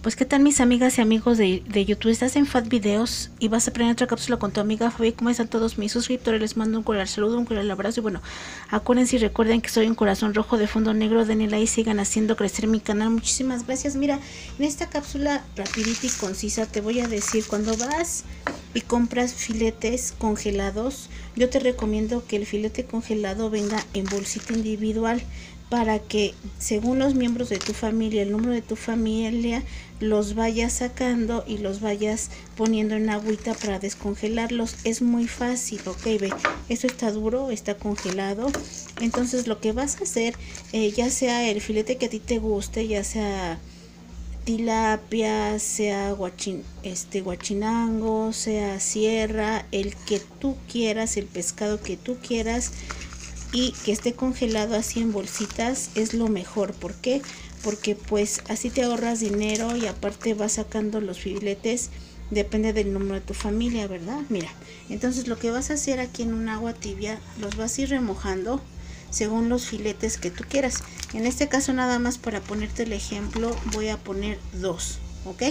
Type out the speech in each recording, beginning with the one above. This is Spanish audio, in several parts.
Pues qué tal mis amigas y amigos de YouTube, estás en Fat Videos y vas a aprender otra cápsula con tu amiga Fabi. ¿Cómo están todos mis suscriptores? Les mando un cordial saludo, un cordial abrazo y bueno, acuérdense y recuerden que soy un corazón rojo de fondo negro. Denle like y sigan haciendo crecer mi canal. Muchísimas gracias. Mira, en esta cápsula rapidita y concisa te voy a decir, cuando vas y compras filetes congelados, yo te recomiendo que el filete congelado venga en bolsita individual, para que según los miembros de tu familia, el número de tu familia, los vayas sacando y los vayas poniendo en agüita para descongelarlos. Es muy fácil, ok, ve, esto está duro, está congelado. Entonces lo que vas a hacer, ya sea el filete que a ti te guste, ya sea tilapia, sea guachinango, sea sierra, el que tú quieras, el pescado que tú quieras, y que esté congelado así en bolsitas es lo mejor. ¿Por qué? Porque pues así te ahorras dinero y aparte vas sacando los filetes, depende del número de tu familia, ¿verdad? Mira, entonces lo que vas a hacer aquí en un agua tibia, los vas a ir remojando según los filetes que tú quieras. En este caso, nada más para ponerte el ejemplo, voy a poner 2, ¿ok?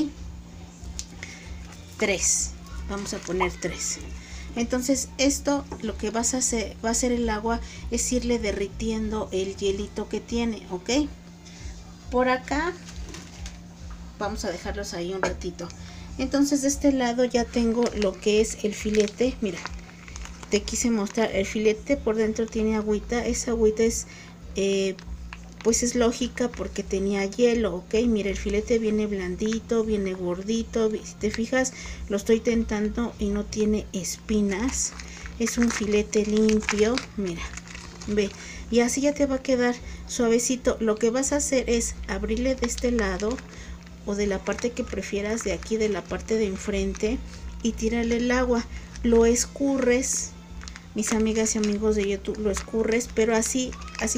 3, vamos a poner 3. Entonces esto lo que vas a hacer, va a hacer el agua, es irle derritiendo el hielito que tiene, ¿ok? Por acá vamos a dejarlos ahí un ratito. Entonces de este lado ya tengo lo que es el filete. Mira, te quise mostrar el filete, por dentro tiene agüita. Esa agüita es pues es lógica porque tenía hielo, ok. Mira, el filete viene blandito, viene gordito. Si te fijas, lo estoy tentando y no tiene espinas. Es un filete limpio, mira, ve. Y así ya te va a quedar suavecito. Lo que vas a hacer es abrirle de este lado o de la parte que prefieras, de aquí, de la parte de enfrente, y tirarle el agua. Lo escurres, mis amigas y amigos de YouTube, lo escurres, pero así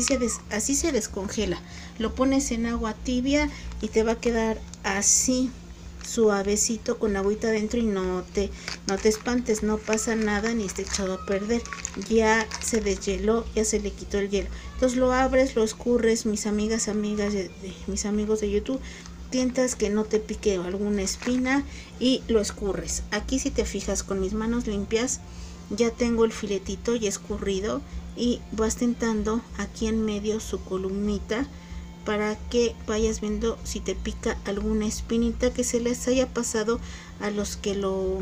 se descongela. Lo pones en agua tibia y te va a quedar así suavecito con agüita adentro, y no te espantes, no pasa nada ni está echado a perder. Ya se deshieló, ya se le quitó el hielo. Entonces lo abres, lo escurres, mis amigas mis amigos de YouTube, tientas que no te pique alguna espina y lo escurres. Aquí, si te fijas, con mis manos limpias ya tengo el filetito ya escurrido, y vas tentando aquí en medio su columnita para que vayas viendo si te pica alguna espinita que se les haya pasado a los que lo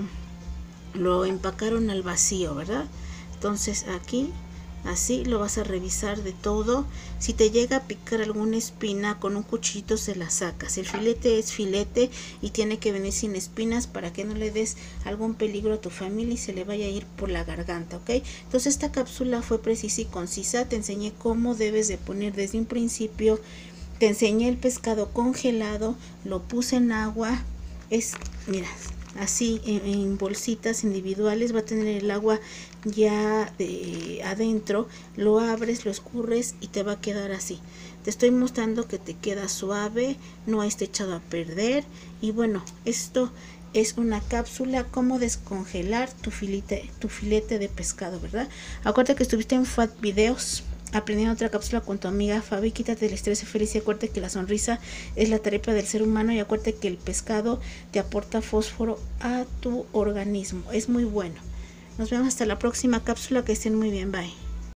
empacaron al vacío, ¿verdad? Entonces aquí así lo vas a revisar de todo. Si te llega a picar alguna espina, con un cuchillito se la sacas. El filete es filete y tiene que venir sin espinas para que no le des algún peligro a tu familia y se le vaya a ir por la garganta, ¿ok? Entonces esta cápsula fue precisa y concisa. Te enseñé cómo debes de poner desde un principio. Te enseñé el pescado congelado, lo puse en agua. Mira, así en bolsitas individuales, va a tener el agua ya adentro. Lo abres, lo escurres y te va a quedar así. Te estoy mostrando que te queda suave, no está echado a perder. Y bueno, esto es una cápsula cómo descongelar tu filete de pescado, ¿verdad? Acuérdate que estuviste en Fat Videos aprendiendo otra cápsula con tu amiga Fabi. Quítate el estrés, feliz, y acuérdate que la sonrisa es la terapia del ser humano, y acuérdate que el pescado te aporta fósforo a tu organismo, es muy bueno. Nos vemos hasta la próxima cápsula, que estén muy bien, bye.